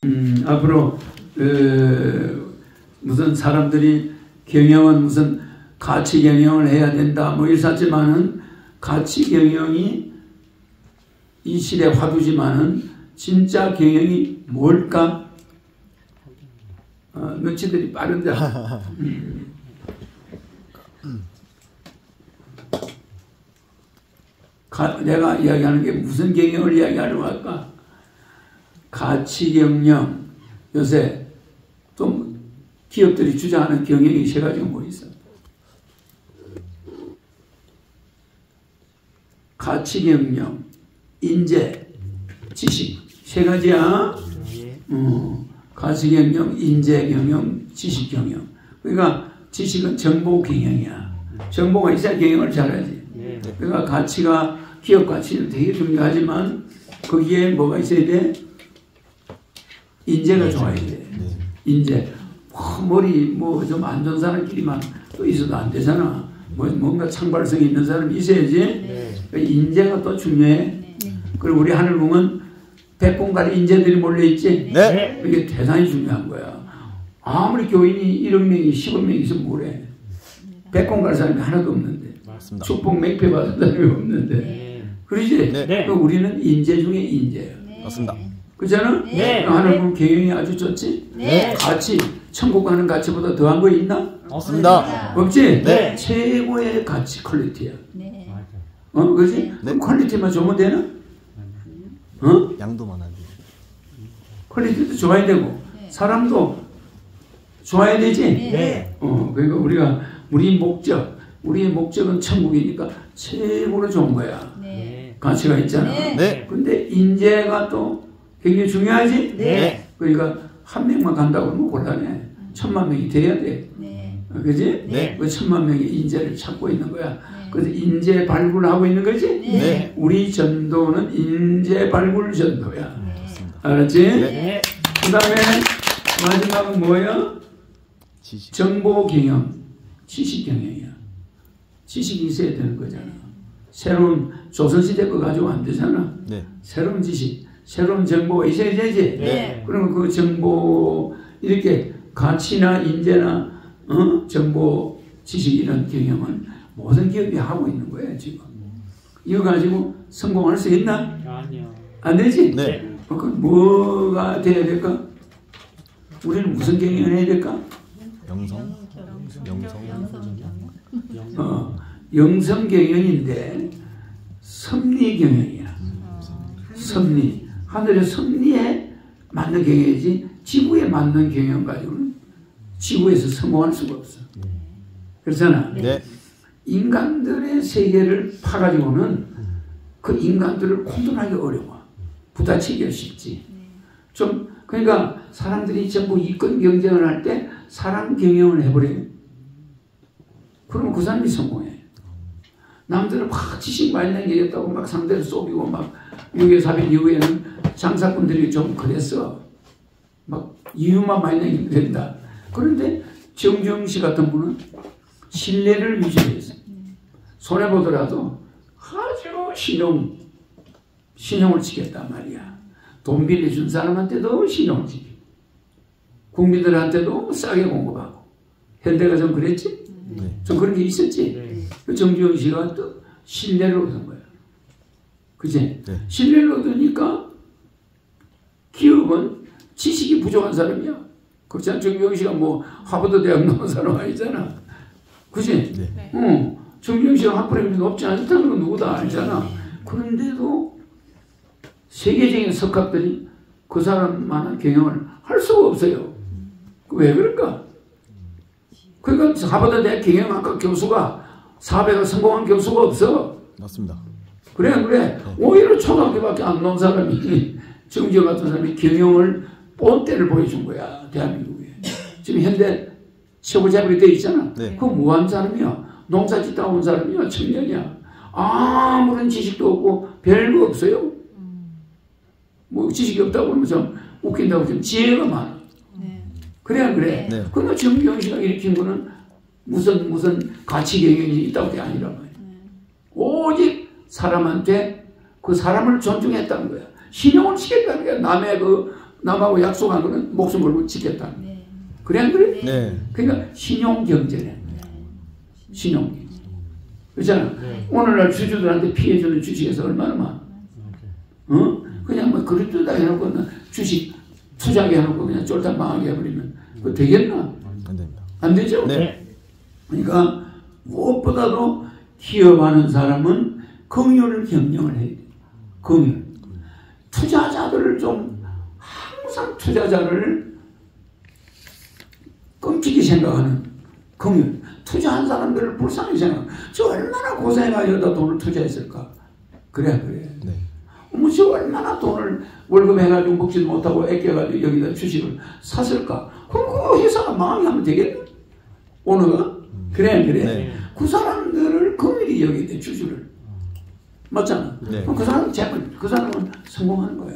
앞으로 무슨 사람들이 경영은 무슨 가치 경영을 해야 된다 뭐 이랬지만은 가치 경영이 이 시대 화두지만은 진짜 경영이 뭘까? 눈치들이 빠른데. 내가 이야기하는 게 무슨 경영을 이야기하려고 할까? 가치 경영. 요새 또 기업들이 주장하는 경영이 세 가지가 뭐 있어? 가치 경영, 인재, 지식. 세 가지야. 가치 경영, 인재 경영, 지식 경영. 그러니까 지식은 정보 경영이야. 정보가 있어야 경영을 잘하지. 그러니까 가치가, 기업 가치는 되게 중요하지만 거기에 뭐가 있어야 돼? 인재가 좋아야 돼. 인재. 머리 뭐 좀 안 좋은 사람끼리만 또 있어도 안 되잖아. 뭔가 창발성이 있는 사람이 있어야지. 인재가 또 중요해. 그리고 우리 하늘궁은 백공가리 인재들이 몰려있지. 이게 대단히 중요한 거야. 아무리 교인이 1억 명이 10억 명이 있으면 뭐래. 백공가리 사람이 하나도 없는데. 맞습니다. 축복 맹패 받은 사람이 없는데. 그러지? 우리는 인재 중에 인재야. 맞습니다. 그렇잖아? 하늘궁 경영이 아주 좋지? 가치. 천국 가는 가치보다 더한 거 있나? 없습니다. 없지? 최고의 가치 퀄리티야. 그렇지? 그럼 퀄리티만 좋으면 되나? 양도만 하지. 퀄리티도 좋아야 되고 사람도 좋아야 되지? 그러니까 우리의 목적은 천국이니까 최고로 좋은 거야. 가치가 있잖아. 근데 인재가 또 굉장히 중요하지? 그러니까 한 명만 간다고 하면 곤란해. 1000만 명이 돼야 돼. 그지? 그 1000만 명의 인재를 찾고 있는 거야. 그래서 인재 발굴하고 있는 거지? 우리 전도는 인재 발굴 전도야. 알았지? 그 다음에 마지막은 뭐야? 지식. 정보 경영, 지식 경영이야. 지식이 있어야 되는 거잖아. 새로운 조선시대 거 가지고 안 되잖아. 새로운 지식, 새로운 정보가 있어야 되지. 그러면 그 정보, 이렇게 가치나 인재나 정보, 지식 이런 경영은 모든 기업이 하고 있는 거예요, 지금. 이거 가지고 성공할 수 있나? 아니요. 안 되지? 그럼 뭐가 돼야 될까? 우리는 무슨 경영을 해야 될까? 영성 경영인데 섭리 경영이야. 섭리. 하늘의 섭리에 맞는 경영이지 지구에 맞는 경영 가지고는 지구에서 성공할 수가 없어. 그렇잖아. 인간들의 세계를 파가지고는 그 인간들을 컨트롤하기 어려워. 부딪히기가 쉽지. 그러니까 사람들이 전부 이권 경쟁을 할 때 사람 경영을 해버려요. 그러면 그 사람이 성공해. 남들은 막 지식 많이 남기겠다고 막 상대를 쏘기고 막 6.25 이후에는 장사꾼들이 좀 그랬어. 막 이유만 많이 남기면 된다. 그런데 정주영 씨 같은 분은 신뢰를 유지해서 손해보더라도 아주 신용을 지켰단 말이야. 돈 빌려준 사람한테도 신용을 지켜. 국민들한테도 싸게 공급하고. 현대가 좀 그랬지? 좀 그런 게 있었지? 그 정주영 씨가 또 신뢰를 얻은 거야. 그치? 신뢰를 얻으니까 기업은 지식이 부족한 사람이야. 그렇지 않아? 정주영 씨가 뭐 하버드 대학 나온 사람 아니잖아. 그치? 정주영 씨가 학벌이 높지 않다는 건 누구 다 알잖아. 그런데도 세계적인 석학들이 그 사람만한 경영을 할 수가 없어요. 왜 그럴까? 그러니까 하버드 대학 경영학과 교수가 400을 성공한 교수가 없어. 맞습니다. 그래. 오히려 초등학교밖에 안 나온 사람이 정주영 같은 사람이 경영을 본때를 보여준 거야. 대한민국에. 지금 현대 최고자격이 돼 있잖아. 그거 뭐 하는 사람이야? 농사 짓다 온 사람이야. 청년이야. 아무런 지식도 없고 별거 없어요. 뭐 지식이 없다고 그러면 좀 웃긴다고 좀 지혜가 많아. 그래. 그러나 정주영 씨가 일으킨 거는 무슨 가치 경영이 있다고 게 아니란 말이야. 오직 사람한테 그 사람을 존중했다는 거야. 신용을 시켰다는 거야. 남의 남하고 약속한 거는 목숨 걸고 지켰다. 그래 안 그래? 네. 그러니까 신용경제네. 신용경제. 그렇잖아. 오늘날 주주들한테 피해주는 주식에서 얼마나 많아. 그냥 뭐 그릇다 해놓고 주식 투자하게 해놓고 그냥 쫄딱 망하게 해버리면 그거 되겠나? 안 됩니다. 안 되죠? 네. 그러니까 무엇보다도 기업하는 사람은 긍휼을 경영을 해야 돼. 긍휼. 투자자들을 좀 항상 투자자를 끔찍히 생각하는 긍휼. 투자한 사람들을 불쌍히 생각. 저 얼마나 고생하려다 돈을 투자했을까? 그래. 네. 저 얼마나 돈을 월급 해가지고 먹지도 못하고 아껴가지고 여기다 주식을 샀을까? 그럼 그 회사가 망하면 되겠네? 오너가? 그래. 네. 그 사람들을 긍휼히 여기야 돼, 주주를. 맞잖아. 네. 그럼 그 사람은 그 사람은 성공하는 거야.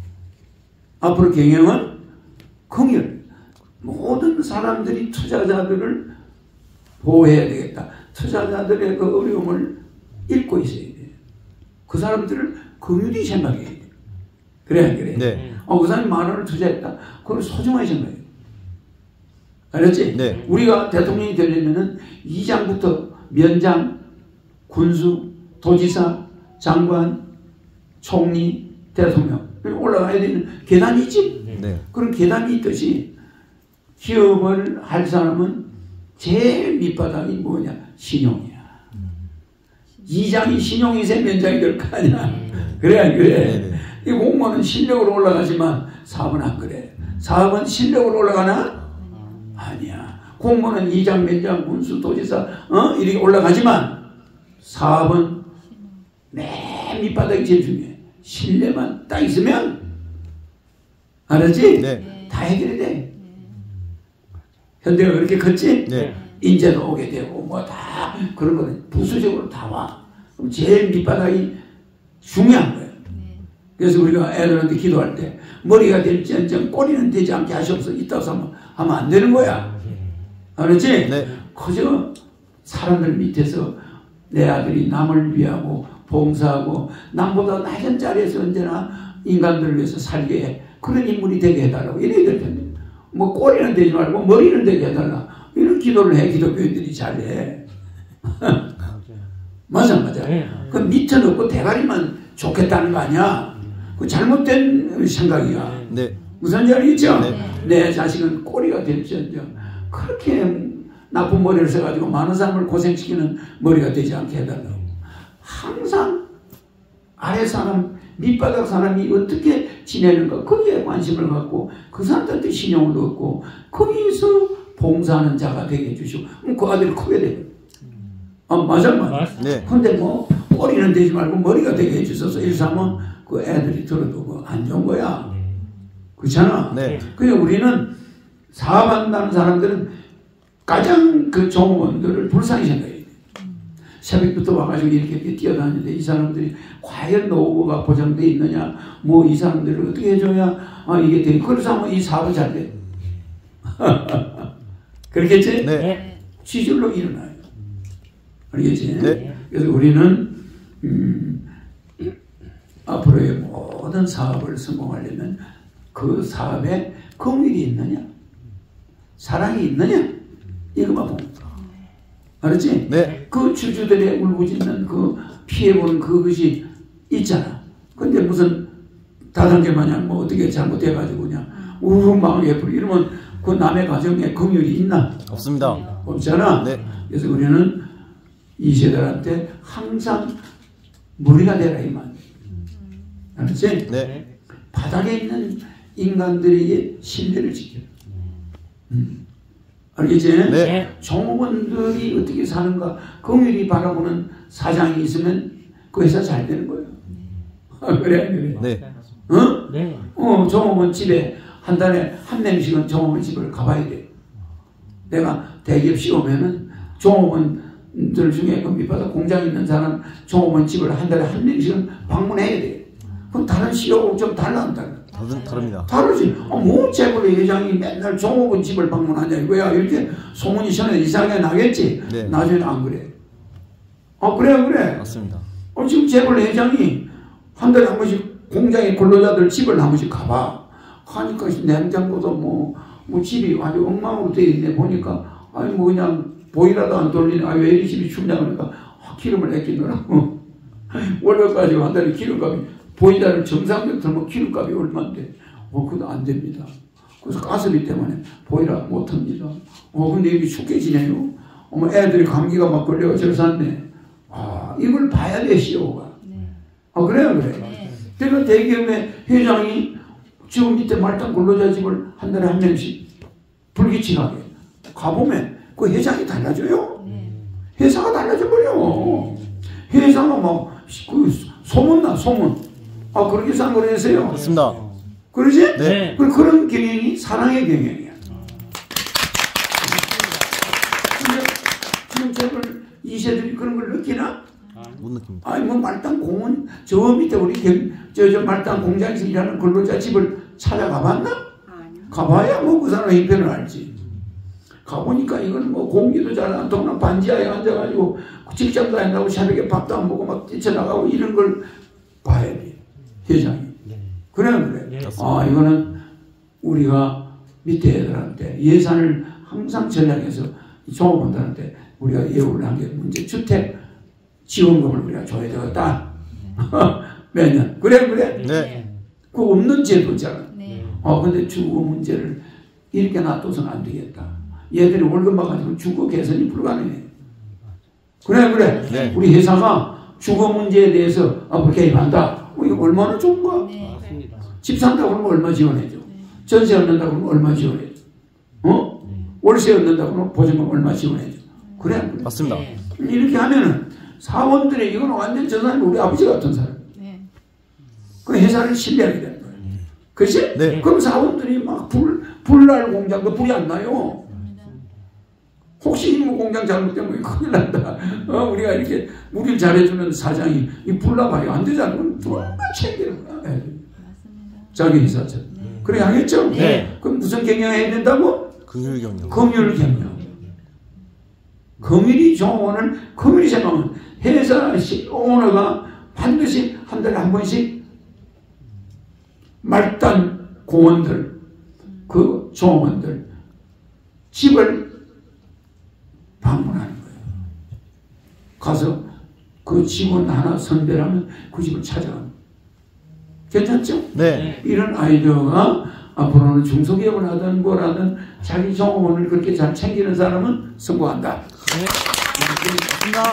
앞으로 경영은 긍휼. 모든 사람들이 투자자들을 보호해야 되겠다. 투자자들의 그 어려움을 읽고 있어야 돼. 그 사람들을 긍휼히 생각해야 돼. 그래. 네. 그 사람이 10,000원을 투자했다. 그걸 소중하게 생각해. 알았지? 네. 우리가 대통령이 되려면은 이장부터 면장, 군수, 도지사, 장관, 총리, 대통령 올라가야 되는 계단이 있지. 네. 그런 계단이 있듯이 기업을 할 사람은 제일 밑바닥이 뭐냐? 신용이야. 이장이 신용이 세 면장이 될 거 아니야. 그래 안 그래? 네. 이 공무원은 실력으로 올라가지만 사업은 안 그래. 사업은 실력으로 올라가나? 아니야. 공무원은 이장, 면장, 군수, 도지사 이렇게 올라가지만 사업은 맨 밑바닥이 제일 중요해. 신뢰만 딱 있으면 알았지? 네. 다 해결이 돼. 현대가 그렇게 컸지? 네. 인재도 오게 되고 뭐 다 그런 거는 부수적으로 다 와. 그럼 제일 밑바닥이 중요한 거예요. 그래서 우리가 애들한테 기도할 때 머리가 될지언정 꼬리는 되지 않게 하시옵소서 이따서 하면 안 되는 거야. 알았지? 네. 그저 사람들 밑에서 내 아들이 남을 위하고 봉사하고 남보다 낮은 자리에서 언제나 인간들을 위해서 살게 해. 그런 인물이 되게 해달라고 이래야 될 텐데 뭐 꼬리는 되지 말고 머리는 되게 해달라. 이런 기도를 해. 기독교인들이 잘해. 맞아. 그 밑은 없고 대가리만 좋겠다는 거 아니야. 그 잘못된 생각이야. 네. 무슨 말이죠? 네. 내 자식은 꼬리가 될지언정 그렇게 나쁜 머리를 써가지고 많은 사람을 고생시키는 머리가 되지 않게 해달라고. 항상 아래 사람, 밑바닥 사람이 어떻게 지내는가 거기에 관심을 갖고 그 사람들한테 신용을 얻고 거기서 봉사하는 자가 되게 해주시고 그 아들이 크게 돼요. 맞아. 네. 근데 뭐 꼬리는 되지 말고 머리가 되게 해주셔서 일삼은 그 애들이 들어도 뭐 안 좋은 거야. 그렇잖아. 네. 그래서 우리는 사업한다는 사람들은 가장 그 종업원들을 불쌍히 생각해야 돼. 새벽부터 와가지고 이렇게 뛰어다니는데 이 사람들이 과연 노후가 보장돼 있느냐, 뭐 이 사람들을 어떻게 해줘야 이게 돼. 그래서 하면 이 사업은 잘 돼. 그렇겠지? 네. 지절로 일어나요. 알겠지? 네. 그래서 우리는 앞으로의 모든 사업을 성공하려면 그 사업에 긍휼이 있느냐, 사랑이 있느냐, 이것만 봅니다. 알았지? 네. 그 주주들의 울부짖는 그 피해보는 그것이 있잖아. 근데 무슨 다단계 마냥 뭐 어떻게 잘못해가지고 그냥 우르르 망하게 해버리고 이러면 그 남의 가정에 긍휼이 있나? 없습니다. 없잖아. 네. 그래서 우리는 이 세대한테 항상 머리가 되라 이 말. 알았지? 네. 바닥에 있는 인간들에게 신뢰를 지켜. 알겠지? 네. 종업원들이 어떻게 사는가 긍휼히 바라보는 사장이 있으면 그 회사 잘 되는 거예요. 그래. 네. 어? 네. 종업원 집에 한 달에 한 명씩은 종업원 집을 가봐야 돼. 내가 대기업 오면은 종업원들 중에 그 밑바닥 공장 있는 사람 종업원 집을 한 달에 한 명씩은 방문해야 돼. 그럼 다른 CEO하고 좀 달라한다. 다릅니다. 다르지. 뭐 재벌의 회장이 맨날 종업원 집을 방문하냐 이거야. 이렇게 소문이 전에 이상하게 나겠지. 네. 나중에는 안 그래. 그래. 맞습니다. 지금 재벌 회장이 한 달에 한 번씩 공장의 근로자들 집을 한 번씩 가봐. 하니까 냉장고도 뭐 집이 아주 엉망으로 되어 있네. 보니까 아니 뭐 그냥 보일러도 안 돌리네. 아 왜 이 집이 춥냐 그러니까 기름을 아끼느라고 월급까지 한 달에 기름값이 보일러를 정상적으로 틀면 기름값이 얼마인데 그것도 안 됩니다. 그래서 가스비 때문에 보일러 못 틉니다. 근데 이게 춥게 지내요. 애들이 감기가 막 걸려가 절샀네. 이걸 봐야 돼, CEO가. 그래요, 그래. 그러니까 대기업의 회장이 지금 밑에 말단 근로자 집을 한 달에 한 명씩 불규칙하게 가보면 그 회장이 달라져요. 회사가 달라져버려. 회사가 막 그 소문나, 소문. 그렇게 상관했어요. 맞습니다. 그러지? 네. 그런 경영이 사랑의 경영이야. 근데 지금 저걸 이 세들이 그런 걸 느끼나? 못 느낍니다. 아니 뭐 말단 공원 저 밑에 우리 저 말단 공장에서 일하는 근로자 집을 찾아가 봤나? 가봐야 뭐 그 사람 형편을 알지. 가보니까 이건 뭐 공기도 잘 안 통나 반지하에 앉아가지고 직장도 안 나고 새벽에 밥도 안 먹고 막 뛰쳐나가고 이런 걸 봐야 돼. 회장이. 그래. 이거는 우리가 밑에 애들한테 예산을 항상 전략해서 종업원들한테 우리가 예우를 한 게 문제. 주택 지원금을 우리가 줘야 되겠다. 매년. 그래. 네. 그 없는 제도잖아. 근데 주거 문제를 이렇게 놔둬서는 안 되겠다. 얘들이 월급만 가지고 주거 개선이 불가능해. 그래. 네. 우리 회사가 주거 문제에 대해서 앞으로 개입한다. 이거 얼마나 좋은가? 집 산다고 그러면 얼마 지원해줘? 전세 얻는다고 그러면 얼마 지원해줘? 월세 얻는다고 그러면 보증금 얼마 지원해줘? 그래. 맞습니다. 이렇게 하면은 사원들의 이거는 완전 저 사람이 우리 아버지 같은 사람. 그 회사를 신뢰하게 되는 거예요. 그렇지? 네. 그럼 사원들이 막 불날 공장도 불이 안 나요. 혹시 뭐 공장 잘못되면 큰일 난다. 우리가 이렇게 우리를 잘해주는 사장이 이 불나봐요. 안 되잖아. 그럼 누가 챙기는 거야. 자기 회사처럼. 그래 하겠죠? 네. 그럼 무슨 경영해야 된다고? 금융 경영. 금융 경영. 금일이 종업원을 금일이 생각하면 회사 오너가 반드시 한 달에 한 번씩 말단 공원들 그 종업원들 집을 방문하는 거예요. 가서 그 직원 하나 선별하면 그 집을 찾아가는. 괜찮죠? 네. 이런 아이디어가 앞으로는 중소기업을 하든 뭘 하든 자기 종업원을 그렇게 잘 챙기는 사람은 성공한다. 네. 맞습니다.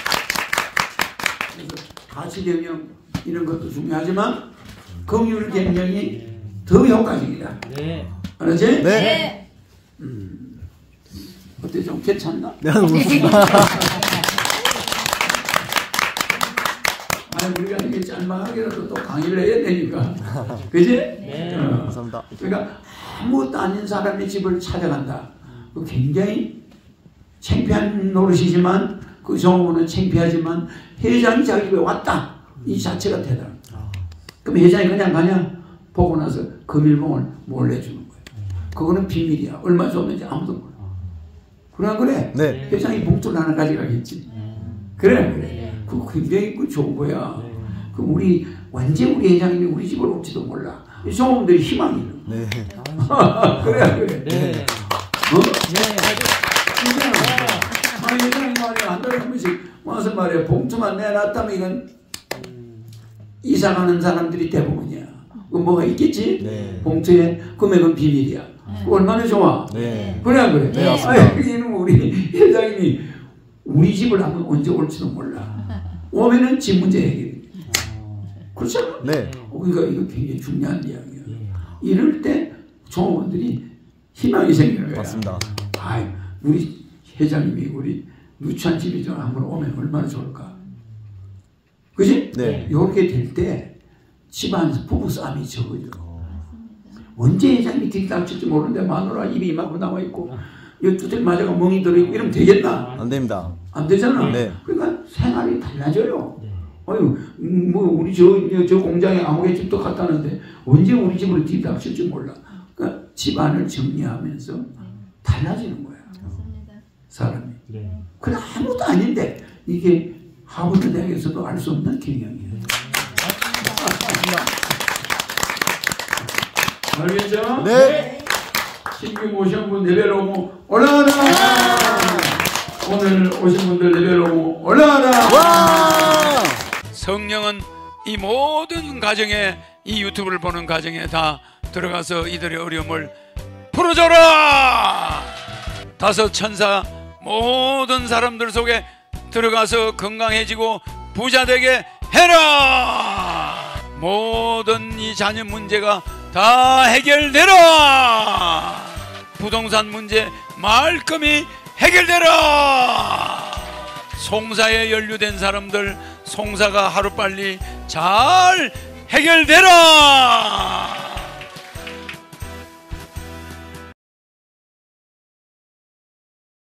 가치 경영 이런 것도 중요하지만 긍휼 경영이 더 효과적이다. 네. 알았지? 네. 어때 좀 괜찮나? 네, 좋습니다. 아니 우리가 이게 짤막하게라도 또 강의를 해야 되니까. 그지? 네. 감사합니다. 그러니까 아무것도 아닌 사람의 집을 찾아간다. 그 굉장히 창피한 노릇이지만 그 종업원은 창피하지만 회장이 자기 집에 왔다. 이 자체가 대단하다. 그럼 회장이 그냥 가냐? 보고 나서 금일봉을 몰래 주는 거예요. 그거는 비밀이야. 얼마 줬는지 아무도 몰라. 그래? 네. 회장이 봉투를 하나 가져가겠지. 그래. 그거 굉장히 좋은 거야. 그럼 언제 우리 회장님이 우리 집을 올지도 몰라. 이 종업원들이 희망이 있는 거야. 네. 그래. 네. 아니 회장님 말이야 한 달에 한 번씩 와서 말이야 봉투만 내놨다면 이건 이사 가는 사람들이 대부분이야. 그 뭐가 있겠지? 네. 봉투에 금액은 비밀이야. 얼마나 좋아? 네. 그래. 네, 맞습니다. 여기는 우리 회장님이 우리 집을 한번 언제 올지도 몰라. 오면은 집 문제 해결. 그렇잖아? 네. 그러니까 이거 굉장히 중요한 이야기야. 이럴 때 종업원들이 희망이 생기는 거야. 맞습니다. 우리 회장님이 우리 누추한 집이 좀 한번 오면 얼마나 좋을까. 그지? 네. 이렇게 될 때 집안에서 부부싸움이 적어져. 언제 회장님이 뒷닥칠지 모르는데 마누라 입이 이만큼 나와 있고 이 두들 맞아가 멍이 들어있고 이러면 되겠나? 안 됩니다. 안 되잖아. 네. 그러니까 생활이 달라져요. 뭐 우리 저 공장에 아무개 집도 갔다는데 언제 우리 집으로 뒷닥칠지 몰라. 그러니까 집안을 정리하면서 달라지는 거야. 사람이. 그래 아무것도 아닌데 이게 하버드 대학에서도 알 수 없는 경영이에요. 알겠죠? 네. 신규 오신 분 레벨 오고 올라가라. 오늘 오신 분들 레벨 오고 올라가라. 와! 성령은 이 모든 가정에, 이 유튜브를 보는 가정에 다 들어가서 이들의 어려움을 풀어줘라. 다섯 천사 모든 사람들 속에 들어가서 건강해지고 부자 되게 해라. 모든 이 자녀 문제가 다 해결되라. 부동산 문제 말끔히 해결되라. 송사에 연루된 사람들 송사가 하루빨리 잘 해결되라.